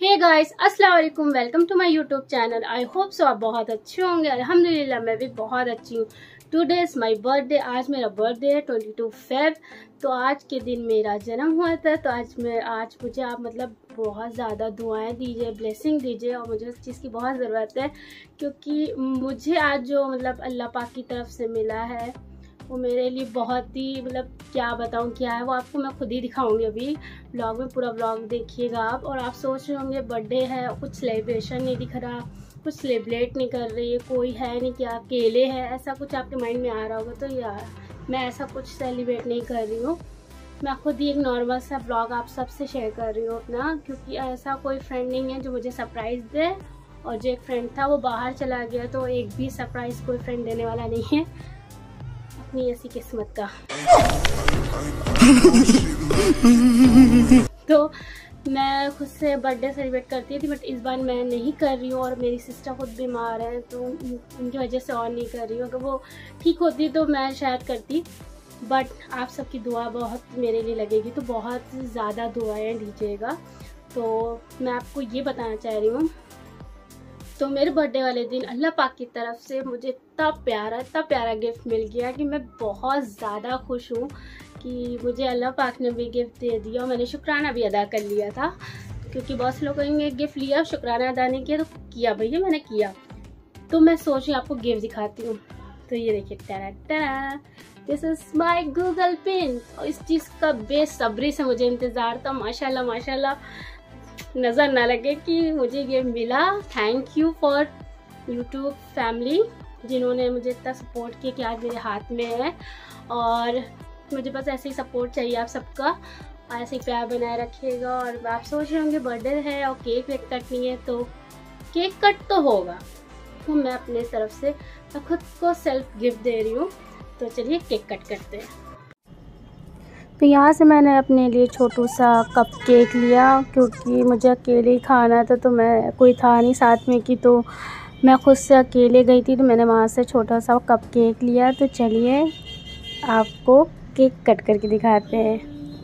हे guys, अस्सलाम वालेकुम। Welcome to my YouTube channel. I hope so आप बहुत अच्छे होंगे। अल्हम्दुलिल्लाह मैं भी बहुत अच्छी हूँ। Today is my birthday. आज मेरा बर्थडे है 22 फेब। तो आज के दिन मेरा जन्म हुआ था। तो आज मुझे आप बहुत ज़्यादा दुआएं दीजिए, ब्लेसिंग दीजिए। और मुझे उस चीज़ की बहुत ज़रूरत है क्योंकि मुझे आज जो अल्लाह पाक की तरफ से मिला है वो मेरे लिए बहुत ही क्या बताऊँ क्या है। वो आपको मैं खुद ही दिखाऊंगी अभी ब्लॉग में। पूरा ब्लॉग देखिएगा आप। और आप सोच रहे होंगे बर्थडे है, कुछ सेलिब्रेशन नहीं दिख रहा, कुछ सेलिब्रेट नहीं कर रही है, कोई है नहीं, क्या अकेले है, ऐसा कुछ आपके माइंड में आ रहा होगा। तो यार मैं ऐसा कुछ सेलिब्रेट नहीं कर रही हूँ। मैं खुद ही एक नॉर्मल सा ब्लॉग आप सबसे शेयर कर रही हूँ अपना, क्योंकि ऐसा कोई फ्रेंड नहीं है जो मुझे सरप्राइज़ दे। और जो एक फ्रेंड था वो बाहर चला गया, तो एक भी सरप्राइज़ कोई फ्रेंड देने वाला नहीं है। अपनी ऐसी किस्मत का। तो मैं खुद से बर्थडे सेलिब्रेट करती थी, बट इस बार मैं नहीं कर रही हूँ। और मेरी सिस्टर खुद बीमार है तो उनकी वजह से और नहीं कर रही हूँ। अगर वो ठीक होती तो मैं शायद करती, बट आप सबकी दुआ बहुत मेरे लिए लगेगी, तो बहुत ज़्यादा दुआएं दीजिएगा। तो मैं आपको ये बताना चाह रही हूँ, तो मेरे बर्थडे वाले दिन अल्लाह पाक की तरफ से मुझे इतना प्यारा गिफ्ट मिल गया कि मैं बहुत ज़्यादा खुश हूँ कि मुझे अल्लाह पाक ने भी गिफ्ट दे दिया। और मैंने शुक्राना भी अदा कर लिया था, क्योंकि बहुत से लोग कहेंगे गिफ्ट लिया शुक्राना अदा नहीं किया। तो किया भैया, मैंने किया। तो मैं सोच रही आपको गिफ्ट दिखाती हूँ। तो ये देखिए, टाटा, this is my Google pen. और इस चीज़ का बेसब्री से मुझे इंतज़ार था। माशाल्लाह माशाल्लाह, नज़र ना लगे कि मुझे ये मिला। Thank you for YouTube family, जिन्होंने मुझे इतना सपोर्ट किया कि आज मेरे हाथ में है। और मुझे बस ऐसे ही सपोर्ट चाहिए आप सबका, ऐसे ही प्यार बनाए रखिएगा। और आप सोच रहे होंगे बर्थडे है और केक वेक कटनी है, तो केक कट तो होगा। तो मैं अपने तरफ से मैं खुद को सेल्फ गिफ्ट दे रही हूँ। तो चलिए केक कट करते हैं। तो यहाँ से मैंने अपने लिए छोटू सा कप केक लिया, क्योंकि मुझे अकेले ही खाना था। तो मैं कोई था नहीं साथ में कि, तो मैं खुद से अकेले गई थी, तो मैंने वहाँ से छोटा सा कप केक लिया। तो चलिए आपको केक कट करके दिखाते हैं।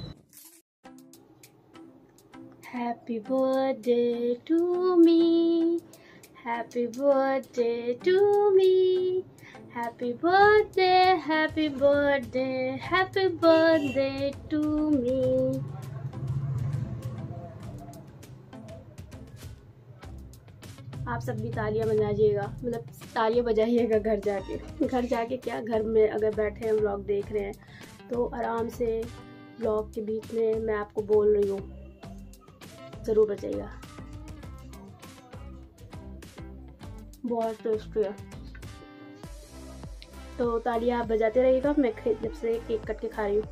Happy birthday to me, happy birthday to me, happy birthday, happy birthday, happy birthday to me. आप सब भी तालियां बजाइएगा, तालियां बजाइएगा घर जाके क्या, घर में अगर बैठे हैं व्लॉग देख रहे हैं, तो आराम से व्लॉग के बीच में मैं आपको बोल रही हूँ, ज़रूर बजाइएगा। बहुत टेस्टी है। तो तालियां आप बजाते रहिएगा। मैं जब से केक कट के खा रही हूँ।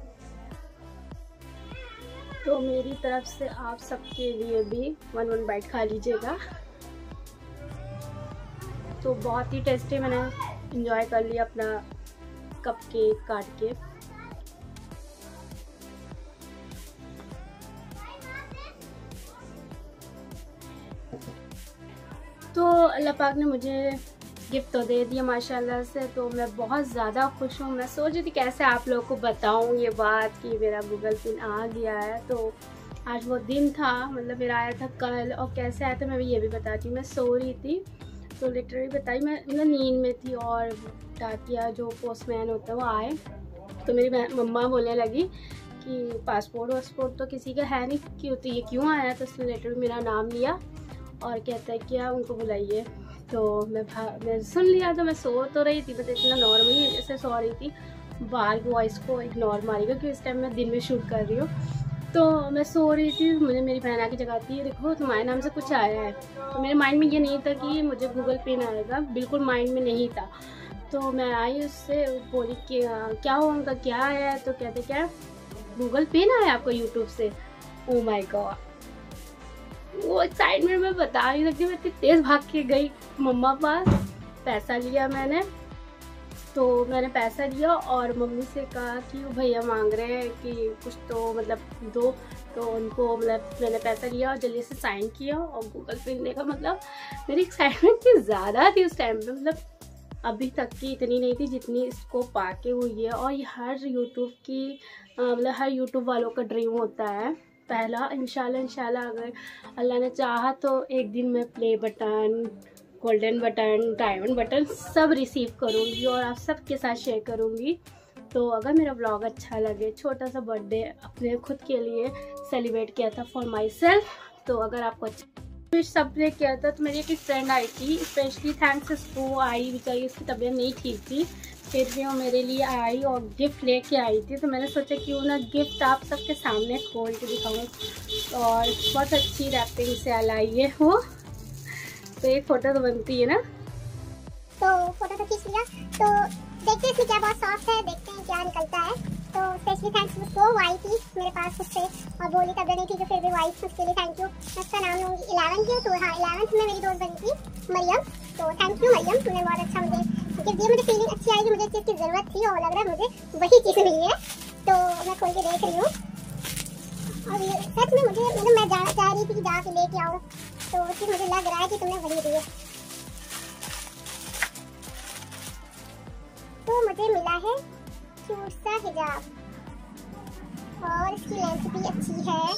तो मेरी तरफ से आप सबके लिए भी 1 बाइट खा लीजिएगा। तो बहुत ही टेस्टी, मैंने एंजॉय कर लिया अपना कप केक काट के। तो अल्लाह पाक ने मुझे गिफ्ट तो दे दिया माशाल्लाह से। तो मैं बहुत ज़्यादा खुश हूँ। मैं सोच रही थी कैसे आप लोगों को बताऊँ ये बात कि मेरा गूगल पिन आ गया है। तो आज वो दिन था, मेरा आया था कल। और कैसे आया था मैं ये भी बताती हूँ। मैं सो रही थी, तो लिटरली बताई, मैं नींद में थी। और डाकिया जो पोस्टमैन होता है वो आए, तो मेरी मम्मा बोलने लगी कि पासपोर्ट वासपोर्ट तो किसी का है नहीं, क्यों तो ये क्यों आया। तो उसने लिटरली मेरा नाम लिया और कहता है क्या उनको बुलाइए। तो मैं सुन लिया। तो मैं सो तो रही थी, बस इतना नॉर्मली ऐसे सो रही थी, बाहर की वॉइस को इग्नोर मारिएगा क्योंकि इस टाइम मैं दिन में शूट कर रही हूँ। तो मैं सो रही थी, मुझे मेरी बहन आके जगाती है, देखो तुम्हारे नाम से कुछ आया है। तो मेरे माइंड में ये नहीं था कि मुझे गूगल पिन आएगा, बिल्कुल माइंड में नहीं था। तो मैं आई, उससे बोली कि क्या हुआ उनका, क्या आया है। तो कहते क्या गूगल पिन आया आपको यूट्यूब से। ओ माय गॉड, वो एक्साइटमेंट में बता नहीं सकती। मैं इतनी तेज़ भाग के गई मम्मा पास, पैसा लिया मैंने। तो मैंने पैसा लिया और मम्मी से कहा कि वो भैया मांग रहे हैं कि कुछ तो दो। तो उनको मैंने पैसा लिया और जल्दी से साइन किया और गूगल पिन देखा। मेरी एक्साइटमेंट इतनी ज़्यादा थी उस टाइम पे, अभी तक की इतनी नहीं थी जितनी इसको पाके हुई है। और ये हर यूट्यूब की हर यूट्यूब वालों का ड्रीम होता है पहला। इंशाल्लाह अगर अल्लाह ने चाहा तो एक दिन मैं play button, golden button, diamond button सब रिसीव करूँगी और आप सबके साथ शेयर करूँगी। तो अगर मेरा व्लॉग अच्छा लगे, छोटा सा बर्थडे अपने खुद के लिए सेलिब्रेट किया था फॉर माई सेल्फ, तो अगर आपको अच्छा सबने किया था, तो मेरी एक फ्रेंड आई थी, स्पेशली थैंक्स उसको आई, बेचारी उसकी तबीयत नहीं ठीक थी, फिर भी वो मेरे लिए आई और गिफ्ट लेके आई थी। तो मैंने सोचा क्यों ना गिफ्ट आप सबके सामने खोल के दिखाऊँ, और बहुत अच्छी रैपिंग से लाई है वो। तो एक फ़ोटो तो बनती है ना, तो फोटो तो खींच लिया। तो देखते हैं इसमें क्या, बहुत सॉफ्ट है, देखते हैं क्या निकलता है। तो स्पेशली थैंक्स उसको, वो आई थी मेरे पास खुद से और बोली तबियत नहीं थी, तो फिर भी वो आई, उसके लिए थैंक यू। मैं उसका नाम लूँगी 11 की, तो हाँ 11th में मेरी दोस्त बनी थी मरियम। तो थैंक यू मरियम, तुमने बहुत अच्छा मुझे गिफ्ट दिया, मुझे फीलिंग अच्छी आई कि मुझे इस चीज़ की ज़रूरत थी और लग रहा है मुझे वही चीज़ मिली है। तो मैं खोल के देख रही हूँ और सच में मुझे मतलब मैं जाना चाह रही थी कि जाके लेके आऊँ, तो चीज़ मुझे लग रहा है कि तुमने वही दी है। तो मुझे मिला है क्यूट सा हिजाब और इसकी लेंथ भी अच्छी है।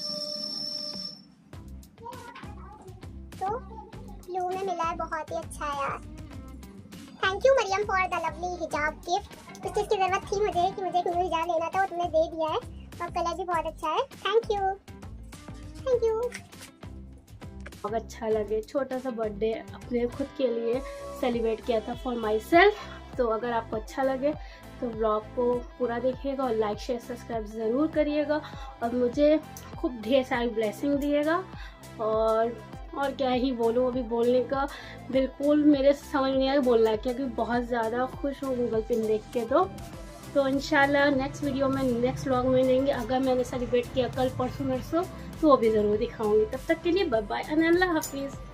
तो ब्लू में मिला है, बहुत ही अच्छा है यार। Thank you Mariam for the lovely hijab gift. उस चीज़ की ज़रूरत थी मुझे कि मुझे एक न्यू हिजाब लेना था, और तुमने दे दिया है और कलर भी बहुत अच्छा है। Thank you, thank you. बहुत अच्छा लगे, छोटा सा बर्थडे अपने खुद के लिए सेलिब्रेट किया था फॉर माई सेल्फ। तो अगर आपको अच्छा लगे तो व्लॉग को पूरा देखिएगा और लाइक शेयर सब्सक्राइब ज़रूर करिएगा, और मुझे खूब ढेर सारी ब्लेसिंग दिएगा। और क्या ही बोलूँ, अभी बोलने का बिल्कुल मेरे समझ नहीं आया बोलना है, क्योंकि बहुत ज़्यादा खुश हूँ गूगल पिन देख के। तो इंशाल्लाह नेक्स्ट वीडियो में, नेक्स्ट व्लॉग में लेंगे। अगर मैंने सेलिब्रेट किया कल परसों नरसों, तो वो भी ज़रूर दिखाऊंगी। तब तक के लिए बाय बाय, अल्लाह हाफिज़।